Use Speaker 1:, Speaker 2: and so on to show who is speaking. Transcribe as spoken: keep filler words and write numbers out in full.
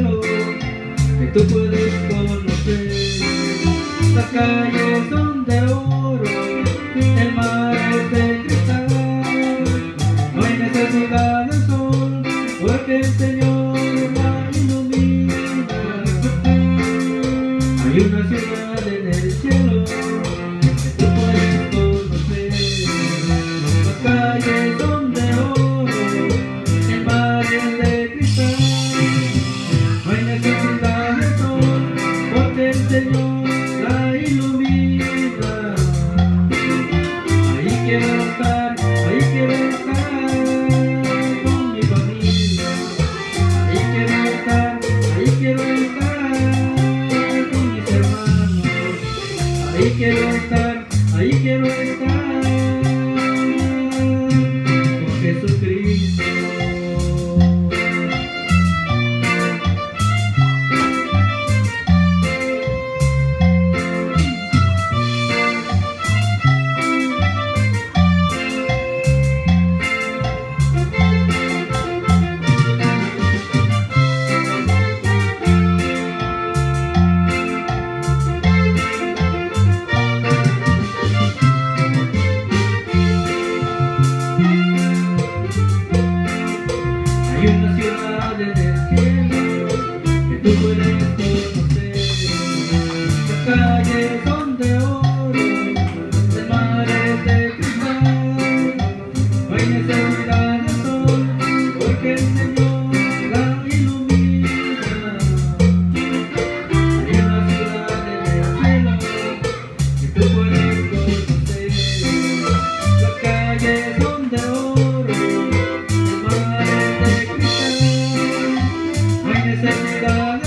Speaker 1: cielo que tú puedes conocer. Las calles son de oro, el mar es de cristal. No hay necesidad del sol, porque el Señor la ilumina. Hay una ciudad en el cielo que tú puedes conocer. Las calles son de oro, el mar es de cristal. No hay necesidad del sol, porque el Señor la ilumina. Ahí quiero estar, ahí quiero estar con mi familia. Ahí quiero estar, ahí quiero estar con mis hermanos. Ahí quiero estar, ahí quiero estar con Jesucristo. Hay una ciudad en el cielo que tú puedes conocer. Las calles son de oro, el mar es de cristal. No hay necesidad de sol, porque el Señor la ilumina. Hay una ciudad en el cielo que tú puedes conocer. Las calles son de oro, el mar es de cristal. No hay necesidad